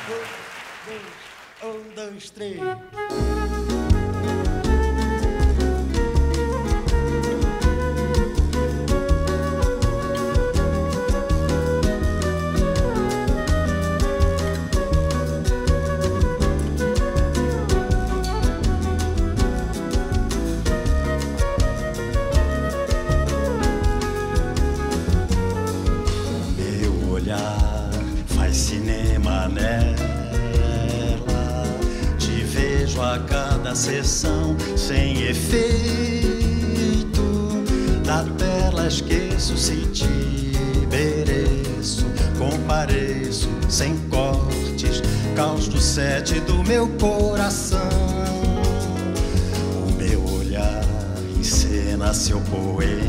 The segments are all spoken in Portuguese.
Um, dois, três. Meu olhar faz cinema nela. Te vejo a cada sessão sem efeito. Da tela esqueço se te mereço. Compareço sem cortes, caos do set do meu coração. O meu olhar encena seu poema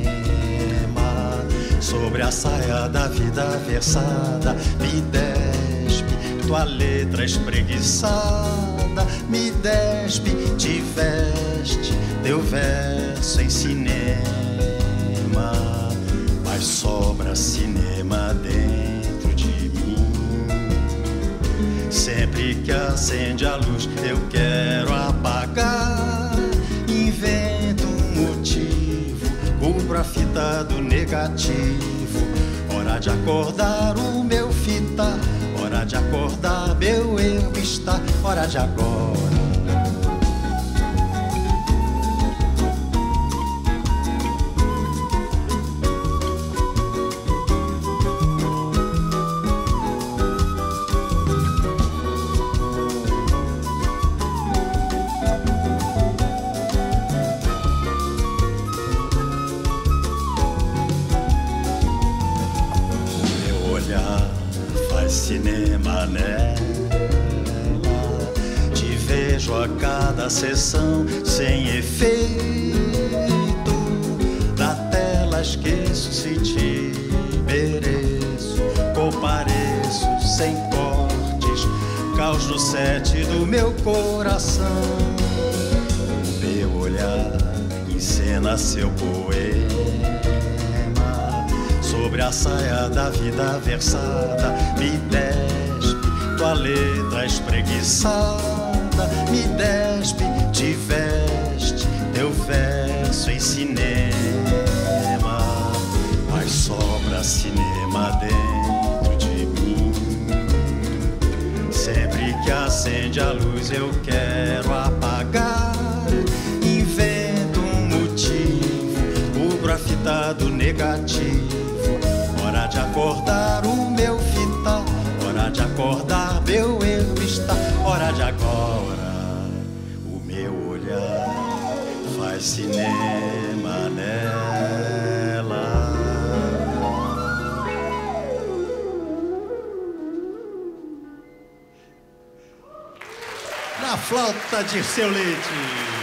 sobre a saia da vida versada. Me despe tua letra espreguiçada, me despe, te veste teu verso em cinema. Mas sobra cinema dentro de mim. Sempre que acende a luz eu quero apagar. Invento um motivo, cubro a fita do negativo. Hora de acordar o meu fita, hora de acordar meu eu está, hora de agora. Faz cinema nela. Te vejo a cada sessão sem efeito. Da tela esqueço se te mereço. Compareço sem cortes, caos no set do meu coração. O meu olhar encena seu poema sobre a saia da vida versada. Me despe tua letra espreguiçada, me despe, te veste teu verso em cinema. Mas sobra cinema dentro de mim. Sempre que acende a luz eu quero apagar. Invento um motivo, cubro a fita do negativo. Hora de acordar o meu fita, hora de acordar meu eu está, hora de agora. O meu olhar faz cinema nela. Na flauta de seu leite.